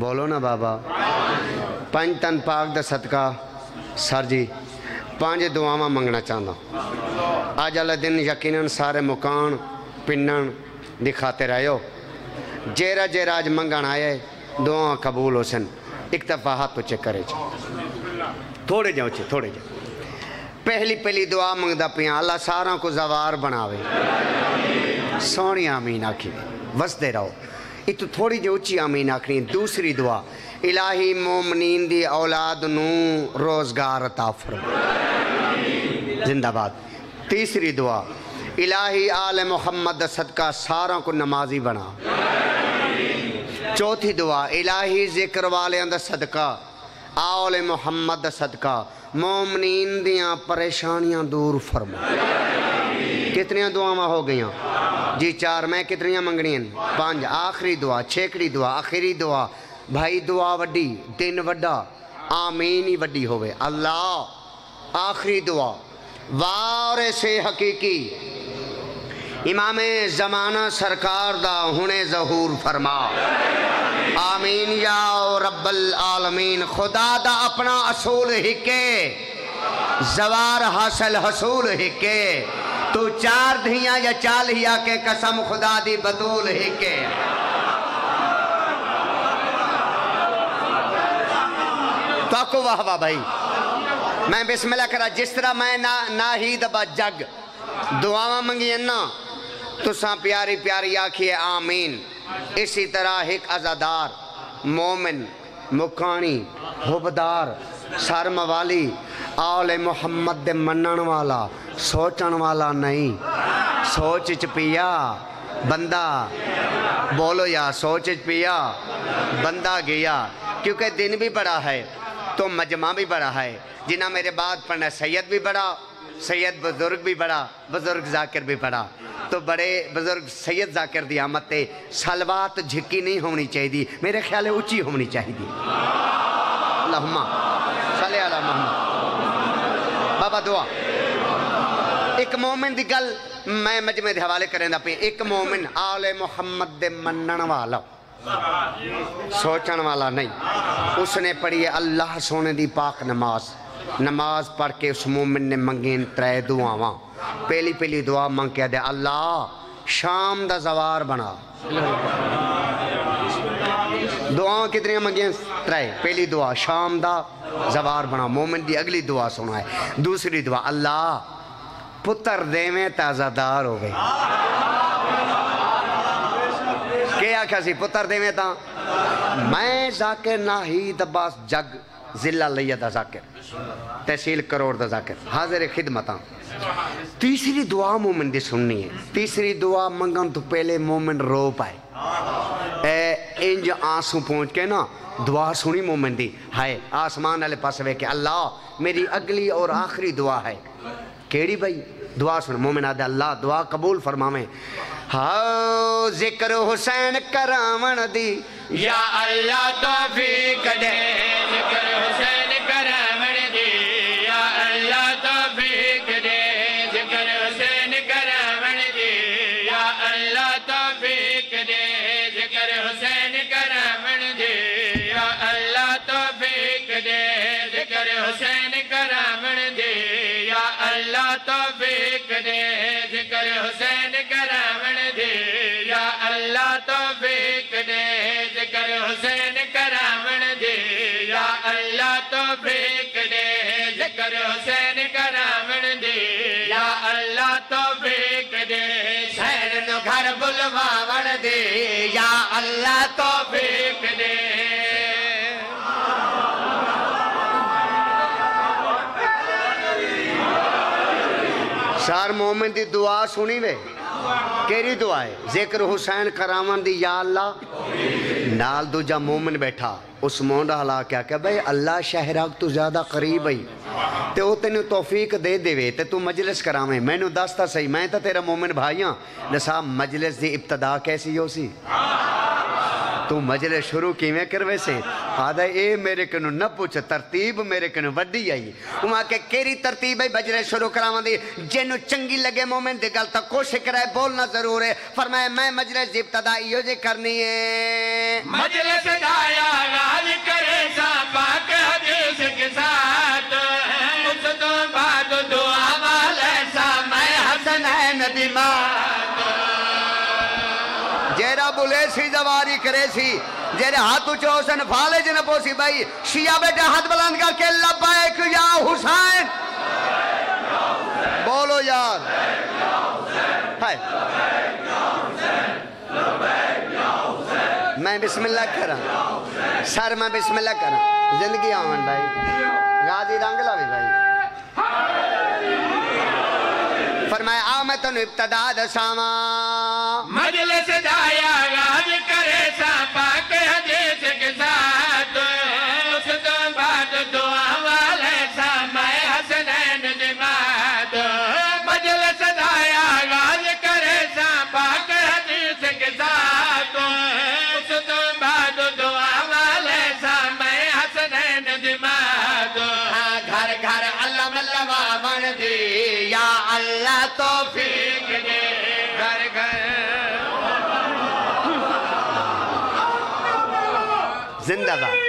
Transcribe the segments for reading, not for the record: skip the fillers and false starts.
بولو نا بابا پنج تن پاک دا صدقہ سر جی 5 دعاواں منگنا چاہتا آج اللہ دن یقیناً سارے مکان پنن دکھاتے رہے ہو جیرا جیرا آج منگن آئے دعا قبول ہو سن ایک دفعہ ہاتھ تو چیک کرے تھوڑے جاؤ تھوڑے جاؤ پہلی دعا منگدا پیاں اللہ سارا کو زوار بناوے سونی آمین آکھی وسدے رہو یہ تو تھوڑی جو اچھی آمین آکھنی دوسری دعا الہی مومنین دی اولاد نو روزگار عطا فرما زندہ باد تیسری دعا الہی آل محمد صدقہ سارا کو نمازی بنا چوتھی دعا الہی ذکر والے اندر صدقہ آل محمد صدقہ مومنین دیاں پریشانیاں دور فرما کتنیاں دعاواں ہو گئیاں جی 4 میں کتنیاں منگنی ہیں 5 آخری دعا 6 دعا آخری دعا بھائی دعا وڈی دن وڈا آمین ہی وڈی ہوئے اللہ آخری دعا وارث حقیقی امام زمانہ سرکار دا ہونے ظہور فرما آمین یا رب العالمین خدا دا اپنا اصول ہکے زوار حاصل حصول ہکے تو 4 دھیاں یا 4 ہیا کے قسم خدا دی بدول ہکے تو کو واہ واہ بھائی میں بسم اللہ کرا جس طرح میں نہ ہی دبا جگ دعاواں منگی نا تو ساں پیاری پیاری آکھیے آمین اسی طرح ایک عزادار مومن مکانی حبدار سرم والی آل محمد دے منن والا سوچن والا نہیں سوچ پیا بندہ بولو یا سوچ پیا بندہ گیا کیونکہ دن بھی بڑا ہے تو مجمع بھی بڑا ہے جنہ میرے بعد پڑھنا سید بھی بڑا سید بزرگ بھی بڑا بزرگ ذاکر بھی بڑا تو بڑے بزرگ سید ذاکر دی آمد تے سلوات جھکی نہیں ہونی چاہی دی میرے خیال ہے اچھی ہونی چاہی دی اللہم صلی علی محمد بابا دعا ایک مومن دی گل میں مجمع دے حوالے کریں دا پہ ایک مومن آل محمد دے منن والا سوچن والا نہیں اس نے پڑھی ہے اللہ سونے دی پاک نماز پڑھ کے اس مومن نے منگین 3 دعاواں پہلی دعا منگ کے دے اللہ شام دا زوار بنا دعاں کتنی منگین 3 پہلی دعا شام دا زوار بنا مومن دی اگلی دعا سنا ہے دوسری دعا اللہ پتر دے میں تازہ دار ہو گئی کیا کسی پتر دے میں تا میں ذاکر ناہید عباس جگ ضلع لیدہ ذاکر تحصیل کروڑ دا ذاکر حاضر خدمتاں تیسری دعا مومن دی سننی ہے تیسری دعا منگن تو پہلے مومن رو پائے انج آنسوں پہنچ کے نا دعا سنی مومن دی ہائے آسمان علیہ پاس ہوئے کہ اللہ میری اگلی اور آخری دعا ہے کیڑی بھائی دعا سن مومن آدھے اللہ دعا قبول فرمامیں ہاں ذکر حسین کرامن دی یا اللہ توفیق دے ذکر حسین کرامن دی یا اللہ توفیق دے ذکر حسین کرامن دی یا اللہ توفیق دے ذکر حسین کرامن دی یا اللہ توفیق دے ذکر حسین کرامن دی یا اللہ توفیق دے ذکر حسین کرامن دی یا اللہ توفیق دے ذکر حسین کرامن دی یا اللہ توفیق دے ذکر حسین کرامن دی یا اللہ توفیق دے شہر نو گھر بلواون دی یا اللہ توفیق دے سار مومن دی دعا سنی وے کیری دعا ہے ذکر حسین کرامن دی یا اللہ نال دو جا مومن بیٹھا اس مونڈا حلا کیا کہ بھئی اللہ شہراک تو زیادہ قریب ہی تے وہ تینو توفیق دے دے وے تے تو مجلس کرامیں میں نو داستا صحیح میں تا تیرا مومن بھائیاں نصاب مجلس دی ابتدا کیسی ہو سی تو مجلس شروع کیویں کروے سے آدھا اے میرے کنو نہ پوچھ ترتیب میرے کنو وڈی آئی وہاں کہ کیری ترتیب ہے مجلس شروع کراواں دی جنو چنگی لگے مومن دی گل تا کوشش کرے بولنا ضرور ہے فرمایا میں مجلس دی ابتدا یہ جے کرنی ہے مجلس دایا غال کرے سا پاک حدیث کے ساتھ اس تو بعد دعا والے سا میں حسنین دماغ جیرا بولے سی زواری کرے سی جیرے ہاتھ اچھو حسن فالے جنہ پوسی بھائی شیعہ بیٹے ہاتھ بلند کر کے لبیک یا حسین بولو یار میں بسم اللہ کرا سر میں بسم اللہ کرا زندگی آمن بھائی غازی رنگلا بھی بھائی فرمایا آمتن ابتدا دساما مجلس دایا غال کرے سا پاک حدیث کے ساتھ اس تو بعد دعا والے سا میں حسنین دماغ مجلس دایا غال کرے سا پاک حدیث کے ساتھ اس تو بعد دعا والے سا میں حسنین دماغ گھر گھر علم اللہ من دی یا اللہ توفیق دے گھر گھر زندہ باد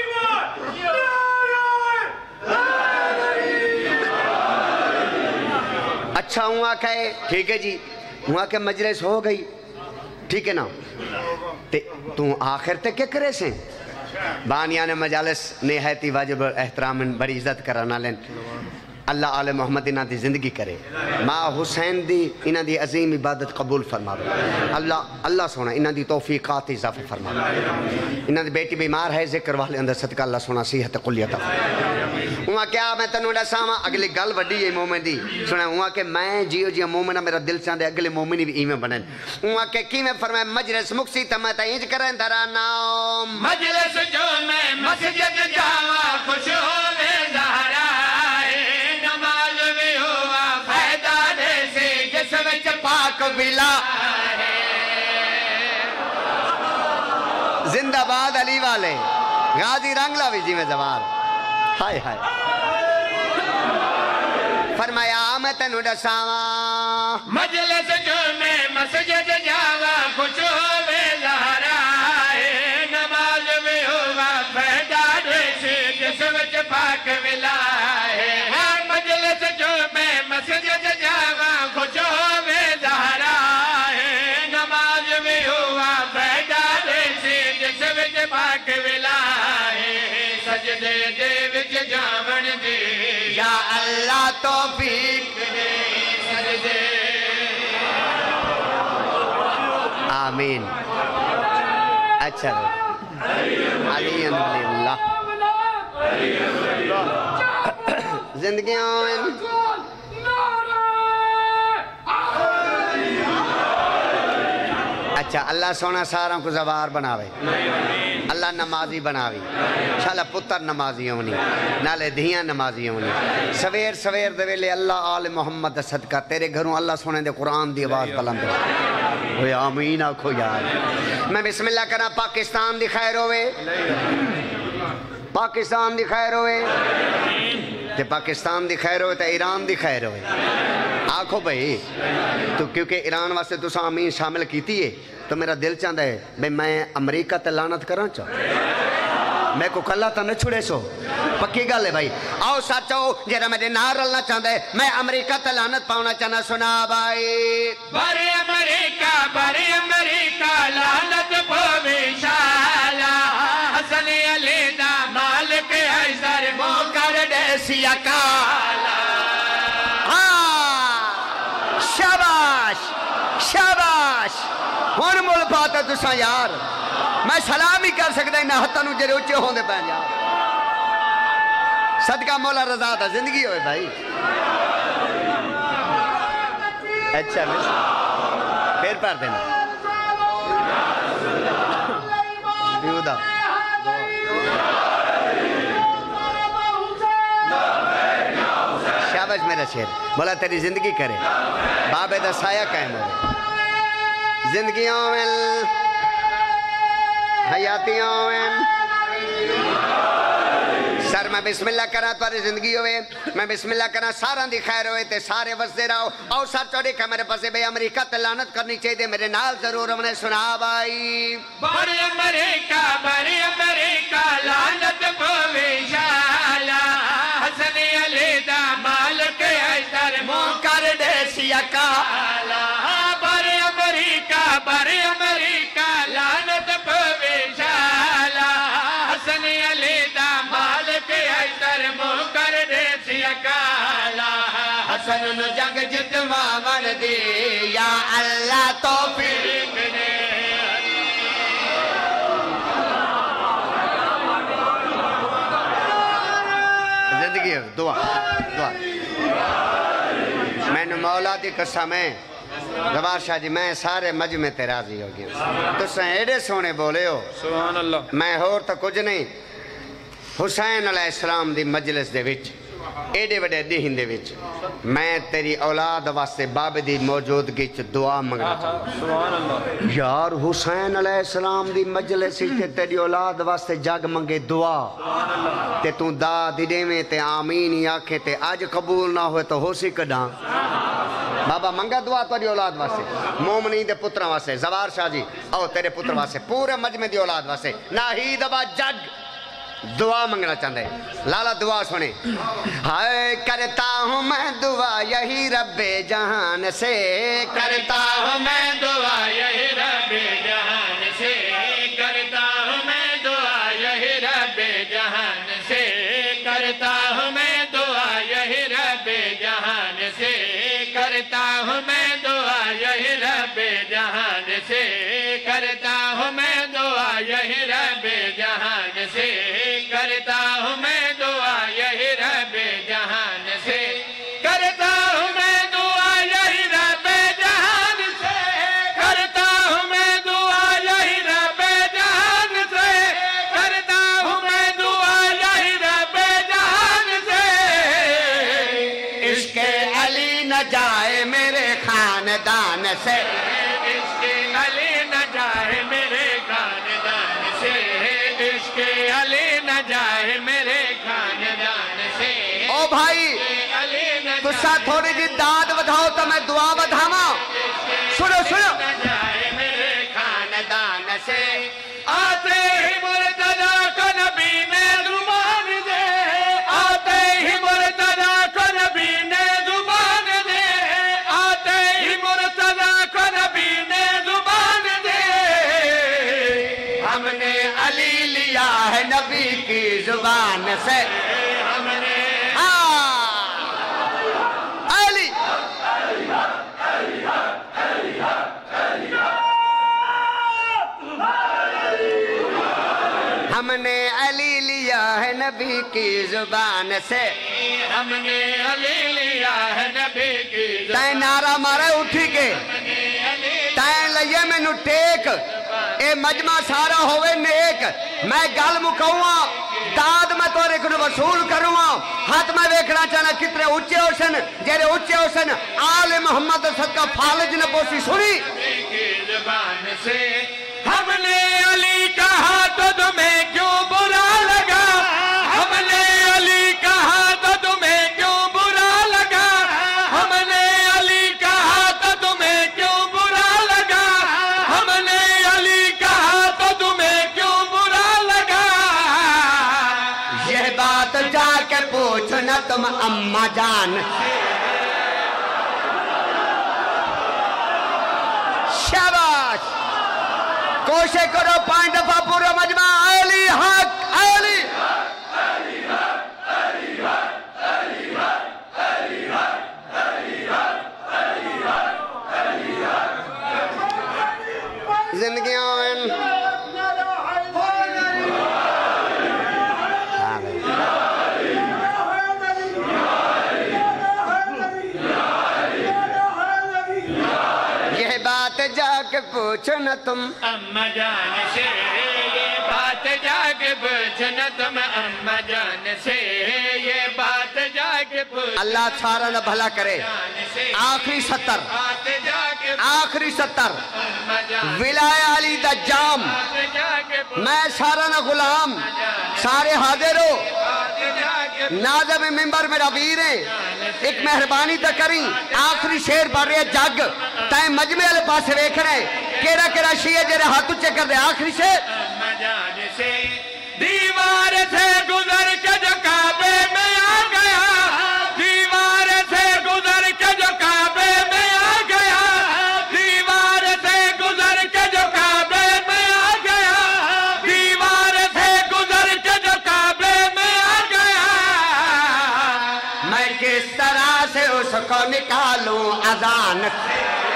اچھا ہوا کہے ٹھیک ہے جی ہوا کہ مجلس ہو گئی ٹھیک ہے نا تو آخر تک کیا کرے سے بانیان مجالس نہایتی واجب احترام بڑی عزت کرانا لین اللہ آل محمد انہاں دی زندگی کرے ماں حسین دی انہاں دی عظیم عبادت قبول فرماوے اللہ سونا انہاں دی توفیقات اضافہ فرماوے انہاں دی بیٹی بیمار ہے ذکر والے اندر صدقہ اللہ سونا صحت قلیت ہوا کیا میں تنوں ڈساواں اگلی گل وڈی ہے مومن دی سنا ہوا کہ میں جیو جیو مومنہ میرا دل چاندے اگلے مومنی بھی ایویں بنن ہوا کہ کیویں فرمائے مجلس مکسی تمہیں تا انج کریں درانا مجلس جو میں مسجد جاوا خوش ہوے زہرا پاک بلا زندہ باد علی والے غازی رنگلا بھی جی میں زوار ہائے ہائے فرمایا میں تنو ڈساواں مجلس جو میں مسجد جاوا خوش ہوے زہرا نماز میں ہوا فیداد سے جس وچ پاک بلا مجلس جو میں مسجد جاوا خوش ہوے سجدے دے وچ جاون دے یا اللہ توفیق دے سجدے آمین اچھا علی اللہ زندگی آمین اچھا اللہ سونا سارا کو زوار بناوے اللہ نمازی بناوی شالا پتر نمازی ہونی نالے دھیاں نمازی ہونی سویر سویر دے ویلے اللہ آل محمد صدقہ تیرے گھروں اللہ سونے دے قرآن دی آواز بلند ہوئے آمین آکھو یار میں بسم اللہ کرنا پاکستان دی خیر ہوئے پاکستان دی خیر ہوئے تے پاکستان دی خیر ہوئے تے ایران دی خیر ہوئے آکھو بھئی تو کیونکہ ایران واسطے تو آمین شامل کیتی ہے تو میرا دل چاہتا ہے بھئی میں امریکہ تے لعنت کرنا چاہتا میں کو کلہ تا نہ چھڑے سو پکی گل ہے بھائی آؤ ساتھو جیرا میرے نار رلنا چاہتا ہے میں امریکہ تے لعنت پاؤنا چاہنا سنا بھائی بڑے امریکہ لعنت پوے شالا حسن علی دا مالک حیدر موکر دیسی اکالا شاباش شاباش ہون مول پاتا تسا یار میں سلام ہی کر سکتا انہا ہتھانو جرے اچھے ہوندے پہن یار صدقہ مولا رضا تھا زندگی ہوئے بھائی اچھا پھر پار دینا بیودہ شاباش میرا شیر مولا تیری زندگی کرے بابے دا سایہ قائم ہوئے زندگیوں میں حیاتیاں ہوئیں سر میں بسم اللہ کرا تاری زندگی ہوئے میں بسم اللہ کرا سارا دی خیر ہوئے تے سارے وزدے رہو اور سر چوڑی کہ میرے پاسے بے امریکہ تے لعنت کرنی چاہیے دے میرے نال ضرور ہم نے سنا بھائی بڑی امریکہ لعنت پوے شالا حسن علی دا مالک ایسر کر دے سیا کالا بڑی امریکہ لعنت پوے شالا حسن علی دا مالک ایسر کر دے سیا کالا حسن نو جنگ جتوا من دی یا اللہ توفیق دے زندگی ہو دعا میں نے مولا دی قسم ہے گوار شاہ جی میں سارے مجمع تے راضی ہو گیا تو سن ایڈے سونے بولے ہو سبحان اللہ میں ہور تا کچھ نہیں حسین علیہ السلام دی مجلس دے وچ ایڈے وڈے دہن دے وچ میں تیری اولاد واسطے باب دی موجودگی چ دعا منگنا چاہتا سبحان اللہ یار حسین علیہ السلام دی مجلس تے تیری اولاد واسطے جگ منگے دعا تے تو دا دے میں تے آمین ہی آکھے تے آج قبول نہ ہوئے تو ہو سی کڈاں بابا منگا دعا تیری اولاد واسطے مومنی دے پترہ واسطے زوار شاہ جی او تیرے پتر واسطے پورے مجمع دی اولاد واسطے ناہید ابا جگ دعا منگنا چاہتے ہیں لالا دعا سنے ہائے کرتا ہوں میں دعا یہی رب جہان سے کرتا ہوں میں دعا یہی رب جہان سے کرتا ہوں میں دعا یہی رب جہان سے کرتا ہوں میں دعا یہی رب جہان سے کرتا ہوں میں دعا یہی رب جہان سے کرتا ہوں میں دعا یہی رب جہان سے کرتا ہوں میں دعا یہی رب جہان سے کرتا ہوں میں دعا یہی رب جہان سے کرتا ہوں میں دعا یہی رب جہان سے کرتا ہوں میں دعا یہی رب جہان سے عشق علی نہ جائے میرے خاندان سے عشق علی نہ جائے میرے خاندان سے عشق علی نہ جائے میرے خاندان سے او بھائی تسا تھوڑی جی داد بدھاؤ تو میں دعا بدھاواں سنو سنو نہ جائے میرے خاندان سے آتے ہی مرتضی کو نبی نے زبان دے آتے ہی مرتضی کو نبی نے زبان دے آتے ہی مرتضی کو نبی نے زبان دے ہم نے علی لیا ہے نبی کی زبان سے ہم نے علی ہم نے علی لیا ہے نبی کی زبان سے ہم نے علی لیا ہے نبی کی تائیں نعرہ مارے اٹھی کے تائیں لئیے میں نو ٹیک اے مجمع سارا ہوئے نیک میں گل مکاؤں داد میں تو ایک وصول کروں ہاتھ میں دیکھنا چاہنا کتنے اچھے ہوشن جیرے اچھے ہوشن آل محمد صدقہ فالج نے پوسی سنی کی زبان سے ہم نے علی کہا تو تمہیں کیوں برا لگا ہم نے علی کہا تو تمہیں کیوں برا لگا ہم نے علی کہا تو تمہیں کیوں برا لگا ہم نے علی کہا تو تمہیں کیوں برا لگا یہ بات جا کے پوچھنا تم اماں جان شاباش کوشش کرو 5 دفعہ پورا مجمع علی حق علی زندگیاں یہ بات جا کے پوچھنا تم اماں جان سے یہ بات جا کے پوچھنا تم اماں جان سے یہ بات جا کے پوچھنا اللہ سارا نہ بھلا کرے آخری 70 بات جا کے آخری 70 ولایہ علی دا جام میں سارا نہ غلام سارے حاضر ہو ناظم ممبر میرا ویر ہے ایک مہربانی تو کریں آخری شیر پڑھ رہے جگ تائیں مجمع والے پاس ویکھ رہے کیڑا شیعہ جرے ہاتھ اچھے کر دے آخری شیر دیوار سے گزر کے جو کعبے میں آ گیا دیوار سے گزر کے جو کعبے میں آ گیا دیوار سے گزر کے جو کعبے میں آ گیا دیوار سے گزر کے جو کعبے میں آ گیا میں کس طرح سے اس کو نکالوں اذان سے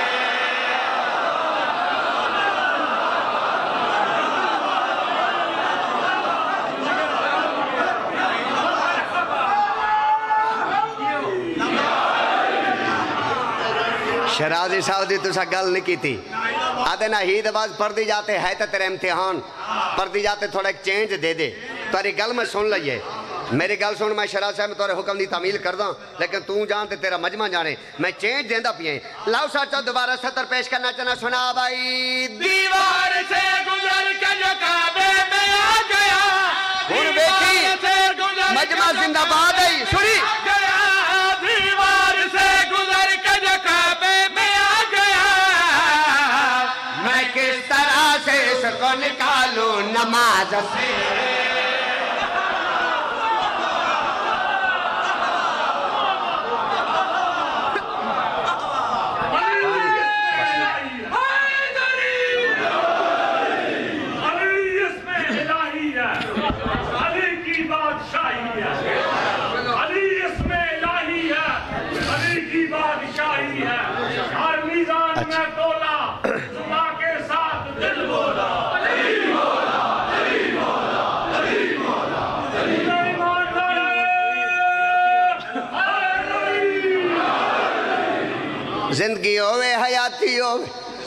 شرازی صاحب دی تُسا گل نہیں کی تھی آدھے نا ہی دباز پڑھ دی جاتے ہے تو تیرے امتحان پڑھ دی جاتے تھوڑا ایک چینج دے دے تاری گل میں سن لئیے میری گل سن میں شراز صاحب میں تورے حکم دی تعمیل کر داں لیکن تو جانتے تیرا مجمع جانے میں چینج دیندہ پیئیں لاؤ ساتھ دوبارہ 70 پیش کرنا چاہنا سنا بھائی دیوار سے گزر کے جو کعبے میں آ گیا ہون بیٹھی مجمع زندہ باد ہے سنی دیوار سے گزر کے جو کعبے میں آ گیا میں کس طرح سے اس کو نکالوں نماز سے زندگی ہوئے حیاتی ہوئے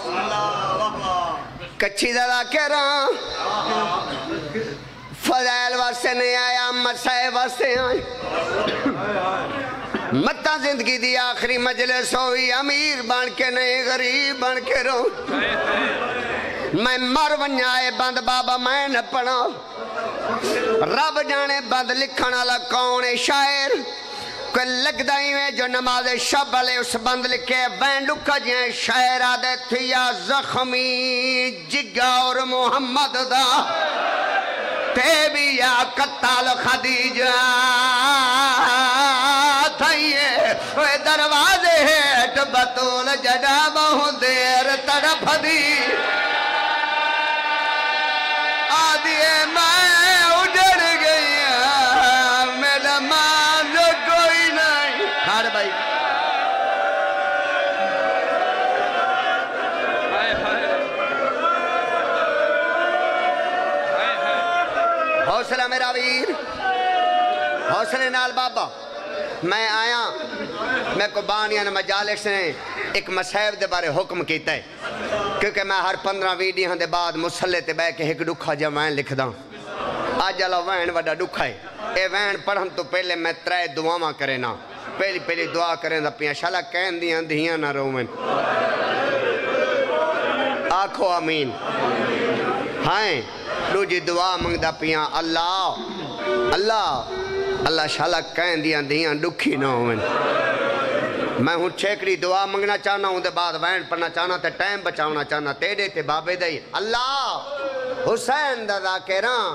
کچھی دادا کہہ رہا فضائل واسطے نہیں آیا مسائل واسطے آئے متہ زندگی دی آخری مجلس ہوئی امیر بن کے نہیں غریب بن کے رو میں مر ونجائے بند بابا میں نہ پڑھا رب جانے بند لکھنا لکھون شاعر کوئی لگ دائی میں جو نماز شب والے اس بند لکھے وین لکھا جائیں شاعر آدھے تھیا زخمی جگہ اور محمد دا تے بھی یا قتال خدیجہ تھائیے وہ دروازے ہیٹ بطول جڑا بہن دیر تڑپ دی آدھیے میں اجڑ گئی میرا مان کوئی نہیں ہار بھائی حوصلہ میرا ویر حوصلے نال بابا میں آیا میں قبانیان مجالس نے ایک مسائب دے بارے حکم کیتا ہے کیونکہ میں ہر 15 ویڈیو دے بعد مسلح تے بے کے ایک ڈکھا جا وین لکھ دا آج اللہ وین وڈا ڈکھا ہے اے وین پڑھن تو پہلے میں 3 دعاواں کرے نا پہلی دعا کریں دا پیاں شالا کہن دیاں دھیاں نہ رومن آکھو آمین ہائیں دوجی دعا منگ دا پیاں اللہ شالا کہن دیاں دھیاں ڈکھی نہ ہوئن میں ہوں چھیکڑی دعا منگنا چاہنا ہوں دے بعد وین پڑھنا چاہنا تے ٹائم بچاؤنا چاہنا تیڑے تے بابے دائی اللہ حسین دا ذاکران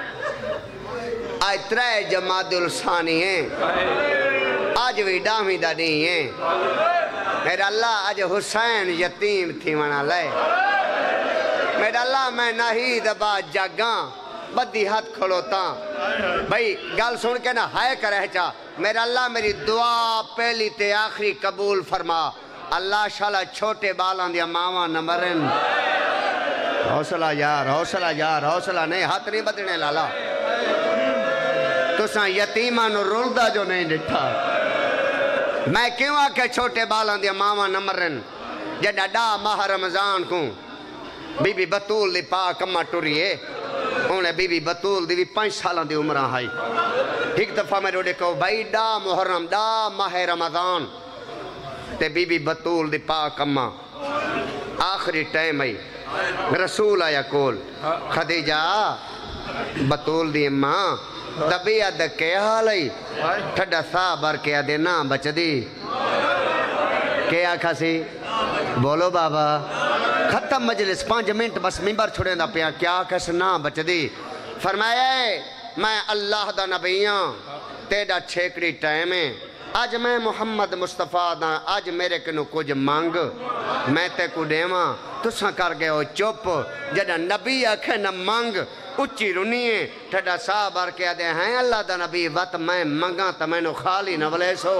آج 3 جماعت الثانی ہیں آج بھی ڈامی دا نہیں ہیں میرا اللہ آج حسین یتیم تھی منا لائے میرا اللہ میں نہیں دبا جاگاں بدی ہاتھ کھڑوتا بھئی گل سن کے نا ہائے کر رہ چاہ میرا اللہ میری دعا پہلی تے آخری قبول فرما اللہ شالا چھوٹے بالان دیا ماما نمرن حوصلہ یار حوصلہ نہیں ہاتھ نہیں بدنے لالا تو ساں یتیمان رولدہ جو نہیں ڈٹھا میں کیوں آکے چھوٹے بالان دیا ماما نمرن جڑا ڈا ماہ رمضان کوں بی بی بطول دی پاک اممہ ٹوریے انہیں بی بی بطول دی بھی 5 سالان دی عمرہ ہائی ایک دفعہ میں روڑے کہو بھائی ڈا محرم ڈا ماہ رمضان تے بی بی بطول دی پاک اممہ آخری ٹائم آئی رسول آیا کول خدیجہ بطول دی ماں طبیعت کے حال آئی ٹھڈا سا بار کے آدھے نا بچ دی کیا کھاسی بولو بابا ختم مجلس 5 منٹ بس ممبر چھوڑے دا پیا کیا کس نا بچ دی فرمایا میں اللہ دا نبی ہاں تیڑا چھیکڑی ٹائم ہے آج میں محمد مصطفیٰ دا آج میرے کنو کچھ مانگ میں تے کو دیواں تساں کر گئے ہو چپ جڑا نبی آکھے نہ مانگ اچھی رونی ہے ٹھڈا سا بار کے آدھے ہیں اللہ دا نبی وقت میں منگاں تا میں نو خالی نہ ولے سو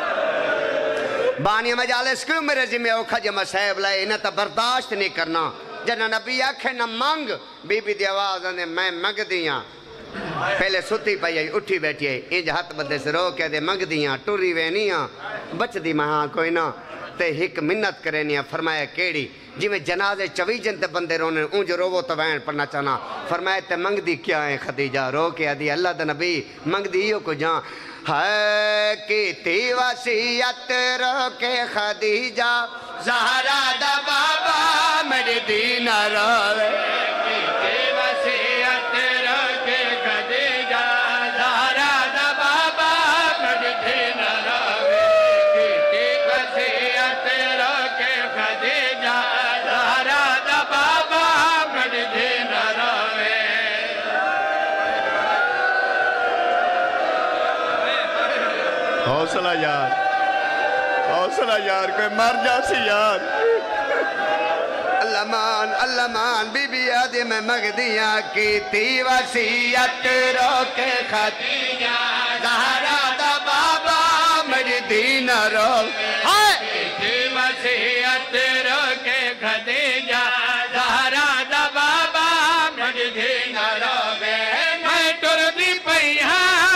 بانی مجالس کیوں میرے ذمہ اوکھا جمع صاحب لائے انہیں تا برداشت نہیں کرنا جنہ نبی آکھے نہ مانگ بی بی دی آواز آنے میں مانگ دیاں پہلے ستی پائی آئی اٹھی بیٹھی آئی انج ہاتھ بدے سے رو کہہ دے مانگ دیاں ٹوری وینیاں بچ دی مہاں کوئی نہ تے ہک منت کرینیاں فرمایا کیڑی جی میں جنازے 24 تے بندے رونے اونج روو تو وین پڑھنا چاہنا فرمایا تے مانگ دی کیا ہے خدیجہ رو کے دی اللہ دا نبی مانگ دی ہو کو جان ہے کیتی وصیت رو کے خدیجہ زہرا دا بابا میری دین روے کیتی وصیت رو کے خدیجہ زہرا دا بابا میری دین روے کیتی وصیت رو کے خدیجہ زہرا دا بابا میری دین روے حوصلہ یار کوئی مر جا سی یار اللہ مان بی بی آدھے میں مگدیاں کیتی وصیت رو کے خدیجہ زہرا دا بابا میری دین رو کیتی وصیت رو کے خدیجہ زہرا دا بابا میری دین رو میں ٹر دی پہیاں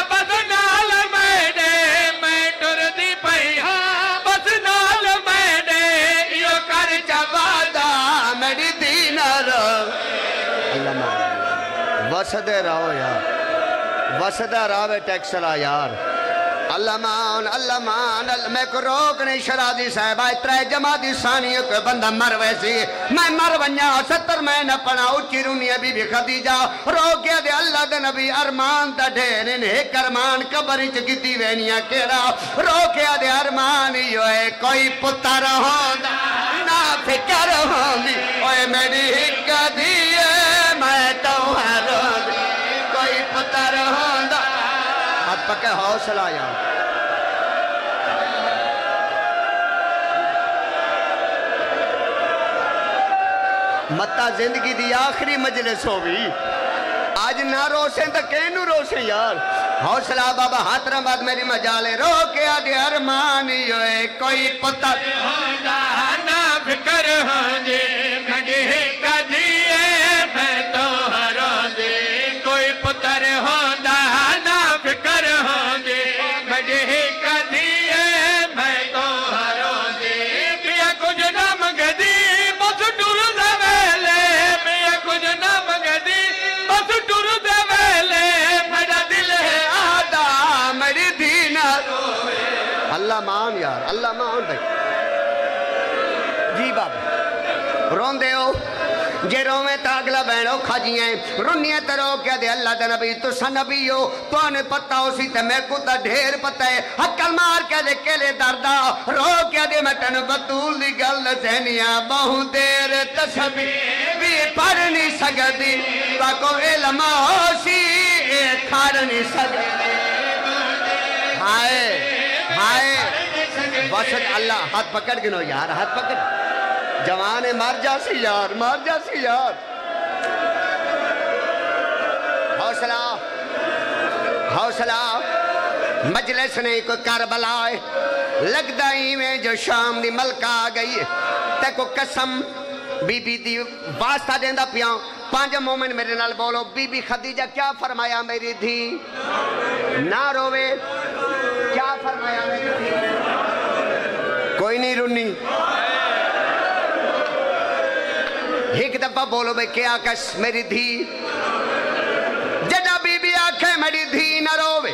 وسدے رہو یار وسدہ راوے ٹیکسلا یار اللہ مان میں کو روک نہیں شرادی صاحب آئے ترے جماعتی ثانیوں کو بندہ مر ویسی میں مر ونیا 70 میں نہ پڑا اچھی رونی ابھی بھی خدیجہ روک گیا دے اللہ دے نبی ارمان تا ڈھیر ان ایک ارمان کبری چکتی وینیاں کیڑا روک گیا دے ارمان یو ہے کوئی پتر ہوندہ نہ فکر ہوندی اوے میری ہکا دیئے میں تو ہرون کوئی پتر ہوندہ ہاتھ پکے حوصلہ یار متا زندگی دی آخری مجلس ہوئی آج نہ روسیں تو کینو روسیں یار حوصلہ بابا ہاتھ رمباد میری مجالے رو کے آدھے ارمانی ہوئے کوئی پتر ہوندہ نہ فکر ہوندے مجھے کا دیئے میں تو ہرون دے کوئی پتر ہوندہ نہ فکر ہوندے مجھے کا دیئے میں تو ہرون دے پیا کچھ نہ مگدی بس ٹور دے ویلے پیا کچھ نہ مگدی بس ٹور دے ویلے میرا دل ہے آدھا میری دین روے اللہ مان یار اللہ مان بھائی جی بابا رون دے ہو جے رویں تا اگلا بینو کھاجیاں رنیاں ترو کیا دے اللہ دے نبی تو سا نبی ہو تو آنے پتہ ہو سی تے میں کو تا ڈھیر پتہ ہے حقل مار کیا دے کلے دردہ رو کیا دے میں تن بطول دی گل زہنیاں بہو دیر تسبی بھی پڑھ نہیں سکتی باکو علم ہو سی کھار نہیں سکتی ہائے وسط اللہ ہاتھ پکڑ گنو یار ہاتھ پکڑ جوانے مار جا سی یار حوصلہ مجلس نہیں کوئی کربلا ہے لگتا ہی میں جو شام دی ملکہ آ گئی تے کو قسم بی بی دی واسطہ دیندہ پیاں 5 مومن میرے نال بولو بی بی خدیجہ کیا فرمایا میری دھی نہ روے کیا فرمایا میری دھی کوئی نہیں رونی ایک دفعہ بولو بے کیا کس میری دھی جڑا بی بی آکھے میری دھی نہ روے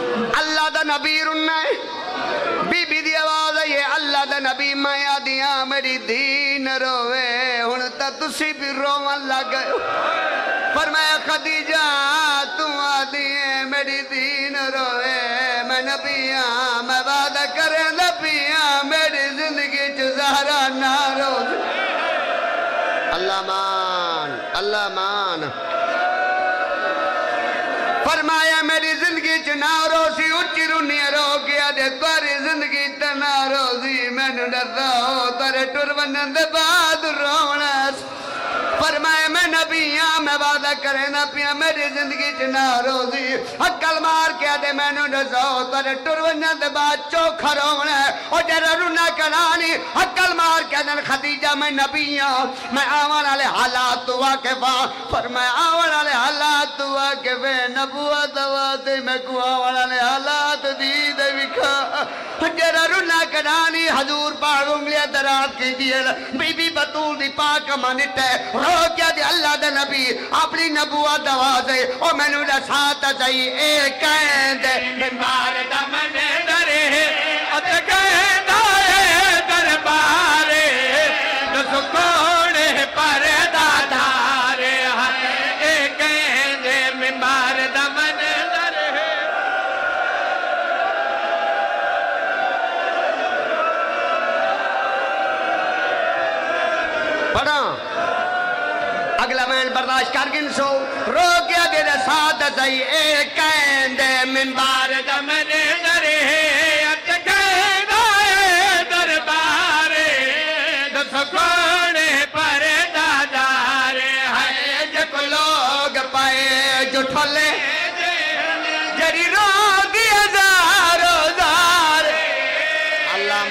اللہ دا نبی رننا ہے بی بی دی آواز ہے یہ اللہ دا نبی میں آدیاں میری دین روے ہن تا تسی بھی روون لگ گئے فرمایا خدیجہ تم آدھی ہے میری دین روے میں نبی ہاں میں وعدہ کرے نبی ہاں میری زندگی زہرا نہ روز اللہ مان فرمایا میری زندگی نہ روزی اچھی رونی رو گیا دے تاری زندگی نہ روزی میں نے ڈرتا ہو تارے ٹرونن دے بعد رونا فرمایا میں نبی ہاں میں وعدہ کرے نبی ہاں میری زندگی نہ روزی عقل مار کے دے میں نے ڈرتا ہو تارے ٹرونن دے بعد چوکھا رونا اور جرہ رونا کرانی عقل مار کے دے خدیجہ میں نبی ہاں میں آوان آلے حالات واقفہ فرمایا آوان آلے حالات واقفہ نبوت واتے میں کو آوان آلے حالات دید وکھا جرہ رونا کرانی حضور پاک انگلیاں درات کی دیئے بی بی بطول دی پاک منٹے رو کیا دی اللہ دے نبی اپنی نبوت دوازے اور میں نے ساتھ جائی ایک کہندے ممبار دمن درے اتکہندائے دربارے نسکوڑے پر دادارے ایک کہندے ممبار دمن درے پڑھا اگلا میں برداشت کر گن سو رو گیا دیرے ساتھ جائی ایک کہندے منبار دمن درے اتکہندائے دربارے دسکوڑے پر دادارے جک لوگ پائے جو ٹھولے جری رو گیا زارو زارے اللہ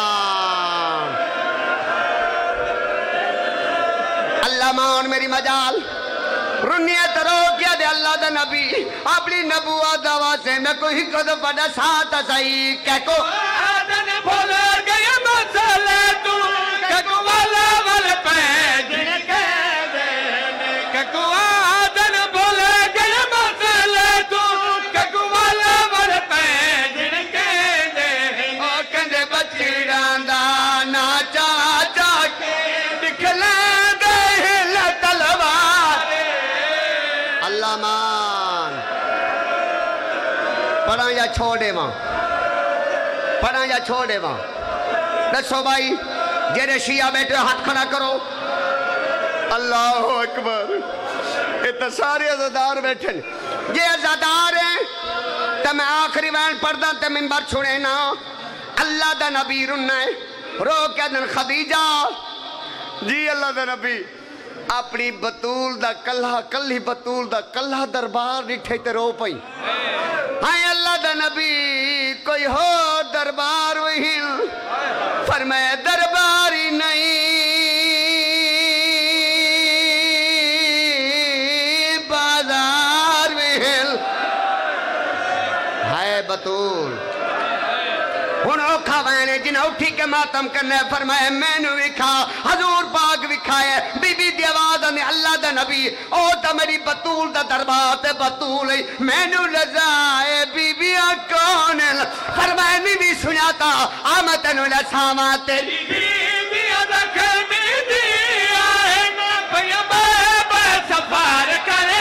مان میری مجال رنیت رو کیا دے اللہ دا نبی اپنی نبوت دعویٰ سے میں کوئی قدر پڑا ساتھ سائی کہ کو آدن بھول گئے مسئلے تو کہ کو والا والا پیج کہ کو آدن بھول گئے مسئلے تو کہ کو والا والا پیج اور کندے بچی راندہ ناچا کے دکھلے اللہ مان پڑھاں یا چھوڑے ماں پڑھاں یا چھوڑے ماں دسو بھائی جیرے شیعہ بیٹھے ہاتھ کھڑا کرو اللہ اکبر اتنا سارے عزادار بیٹھے یہ عزادار ہیں تو میں آخری وین پردہ تے منبر چھوڑے نا اللہ دا نبی رنہ رو کے دن خدیجہ جی اللہ دا نبی اپنی بطول دا کلی بطول دا کلہ دربار نٹھے تے رو پئی ہائے اللہ دا نبی کوئی ہو دربار وہی فرمائے درباری نہیں بازار وہی ہائے بطول ہن اوکھا وینے جنہیں اٹھی کے ماتم کرنے فرمائے میں نے وکھا حضور پاک وکھائے بی بی دی آواز نے اللہ دا نبی او تا میری بطول دا دربار تے بطول میں نے لزائے بی بی کون فرمائے بی بی سناتا آمد نے لساما تیری بی بی دکھل بی دی آئے نا پیا بے سفار کرے